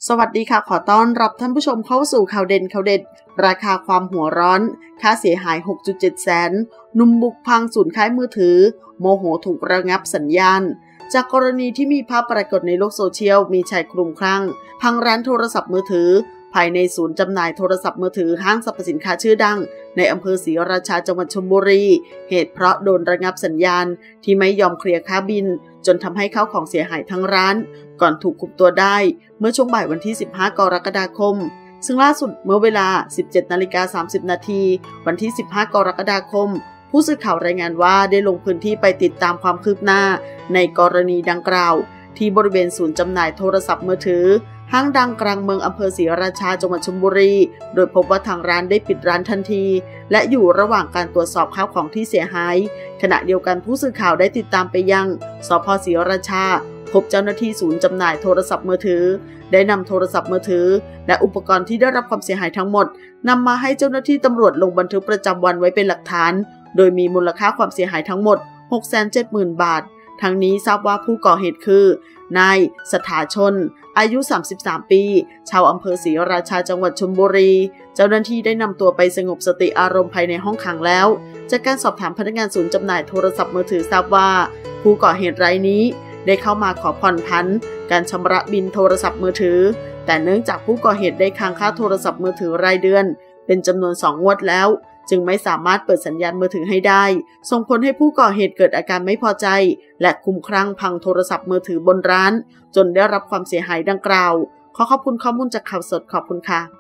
สวัสดีค่ะขอต้อนรับท่านผู้ชมเข้าสู่ข่าวเด่นข่าวเด็ดราคาความหัวร้อนค่าเสียหาย 6.7 แสนหนุ่มบุกพังศูนย์ขายมือถือโมโหถูกระงับสัญญาณจากกรณีที่มีภาพปรากฏในโลกโซเชียลมีชายคลุ้มคลั่งพังร้านโทรศัพท์มือถือภายในศูนย์จำหน่ายโทรศัพท์มือถือห้างสรรพสินค้าชื่อดังในอำเภอศรีราชาจังหวัดชลบุรีเหตุเพราะโดนระงับสัญญาณที่ไม่ยอมเคลียร์ค่าบิลจนทำให้ข้าวของเสียหายทั้งร้านก่อนถูกคุมตัวได้เมื่อช่วงบ่ายวันที่ 15 กรกฎาคมซึ่งล่าสุดเมื่อเวลา 17:30 นาทีวันที่ 15 กรกฎาคมผู้สื่อข่าวรายงานว่าได้ลงพื้นที่ไปติดตามความคืบหน้าในกรณีดังกล่าวที่บริเวณศูนย์จำหน่ายโทรศัพท์มือถือห้างดังกลางเมืองอำเภอศรีราชาจังหวัดชลบุรีโดยพบว่าทางร้านได้ปิดร้านทันทีและอยู่ระหว่างการตรวจสอบข้าวของที่เสียหายขณะเดียวกันผู้สื่อข่าวได้ติดตามไปยังสภ.ศรีราชาพบเจ้าหน้าที่ศูนย์จำหน่ายโทรศัพท์มือถือได้นำโทรศัพท์มือถือและอุปกรณ์ที่ได้รับความเสียหายทั้งหมดนำมาให้เจ้าหน้าที่ตำรวจลงบันทึกประจำวันไว้เป็นหลักฐานโดยมีมูลค่าความเสียหายทั้งหมด 670,000 บาททั้งนี้ทราบว่าผู้ก่อเหตุคือนายสถาชนอายุ 33 ปีชาวอำเภอศรีราชาจังหวัดชลบุรีเจ้าหน้าที่ได้นำตัวไปสงบสติอารมณ์ภายในห้องขังแล้วจากการสอบถามพนักงานศูนย์จำหน่ายโทรศัพท์มือถือทราบว่าผู้ก่อเหตุรายนี้ได้เข้ามาขอผ่อนผันการชำระบิลโทรศัพท์มือถือแต่เนื่องจากผู้ก่อเหตุได้ค้างค่าโทรศัพท์มือถือรายเดือนเป็นจำนวน2 งวดแล้วจึงไม่สามารถเปิดสัญญาณมือถือให้ได้ส่งผลให้ผู้ก่อเหตุเกิดอาการไม่พอใจและคลุ้มคลั่งพังโทรศัพท์มือถือบนร้านจนได้รับความเสียหายดังกล่าวขอขอบคุณข้อมูลจากข่าวสดขอบคุณค่ะ